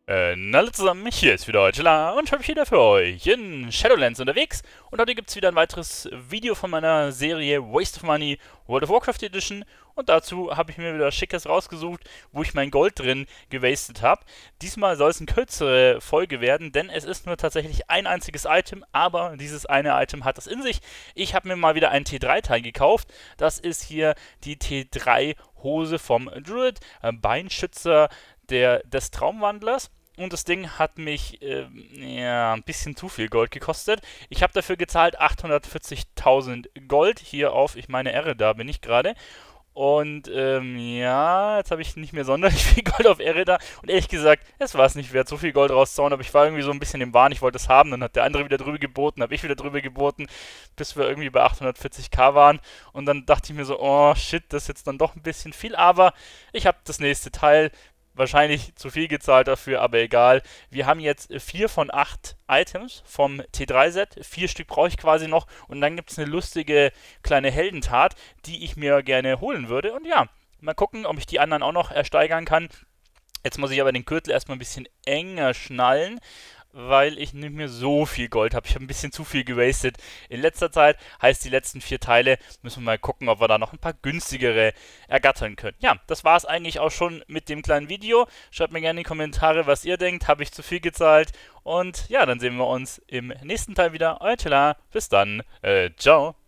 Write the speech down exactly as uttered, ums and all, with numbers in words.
Äh, na hallo zusammen, hier ist wieder Angela und ich bin wieder für euch in Shadowlands unterwegs und heute gibt es wieder ein weiteres Video von meiner Serie Waste of Money World of Warcraft Edition und dazu habe ich mir wieder Schickes rausgesucht, wo ich mein Gold drin gewastet habe. Diesmal soll es eine kürzere Folge werden, denn es ist nur tatsächlich ein einziges Item, aber dieses eine Item hat es in sich. Ich habe mir mal wieder ein T drei Teil gekauft, das ist hier die T drei Hose vom Druid, äh, Beinschützer der, des Traumwandlers. Und das Ding hat mich äh, ja, ein bisschen zu viel Gold gekostet. Ich habe dafür gezahlt achthundertvierzigtausend Gold. Hier auf, ich meine, Ehre, da bin ich gerade. Und ähm, ja, jetzt habe ich nicht mehr sonderlich viel Gold auf Erida. Und ehrlich gesagt, es war es nicht wert, so viel Gold rauszuhauen. Aber ich war irgendwie so ein bisschen im Wahn, ich wollte es haben. Dann hat der andere wieder drüber geboten, habe ich wieder drüber geboten, bis wir irgendwie bei achthundertvierzig K waren. Und dann dachte ich mir so, oh shit, das ist jetzt dann doch ein bisschen viel. Aber ich habe das nächste Teil. Wahrscheinlich zu viel gezahlt dafür, aber egal. Wir haben jetzt vier von acht Items vom T drei Set. Vier Stück brauche ich quasi noch. Und dann gibt es eine lustige kleine Heldentat, die ich mir gerne holen würde. Und ja, mal gucken, ob ich die anderen auch noch ersteigern kann. Jetzt muss ich aber den Gürtel erstmal ein bisschen enger schnallen, weil ich nicht mehr so viel Gold habe. Ich habe ein bisschen zu viel gewastet in letzter Zeit. Heißt, die letzten vier Teile müssen wir mal gucken, ob wir da noch ein paar günstigere ergattern können. Ja, das war es eigentlich auch schon mit dem kleinen Video. Schreibt mir gerne in die Kommentare, was ihr denkt. Habe ich zu viel gezahlt? Und ja, dann sehen wir uns im nächsten Teil wieder. Euer Tila. Bis dann. Äh, ciao.